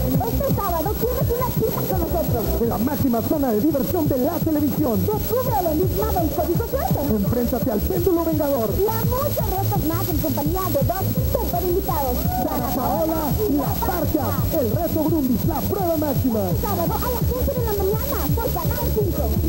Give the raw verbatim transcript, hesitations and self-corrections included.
Este sábado tienes una cita con nosotros. En la máxima zona de diversión de la televisión. Descubre el enigma del código suerte. Enfréntate al péndulo vengador. Y a muchos retos más en compañía de dos super invitados. Dana Paola y La Parca. El reto Brundis, la prueba máxima. Sábado a las quince de la mañana por Canal cinco.